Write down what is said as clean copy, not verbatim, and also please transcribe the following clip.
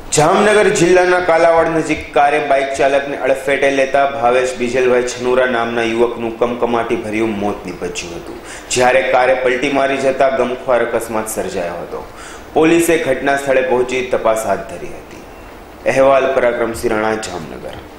જામનગર જિલ્લાના કાલાવાડ નજીક કારે બાઇક ચાલકને અડફેટે લેતા ભાવેશ બીજલભાઈ છનુરા નામના યુવકનું કમકમાટી ભર્યું મોત નીપજ્યું હતું, જ્યારે કારે પલટી મારી જતા ગમખ્વાર અકસ્માત સર્જાયો હતો। પોલીસે ઘટના સ્થળે પહોંચી તપાસ હાથ ધરી હતી। અહેવાલ પરાક્રમસિંહ રાણા, જામનગર।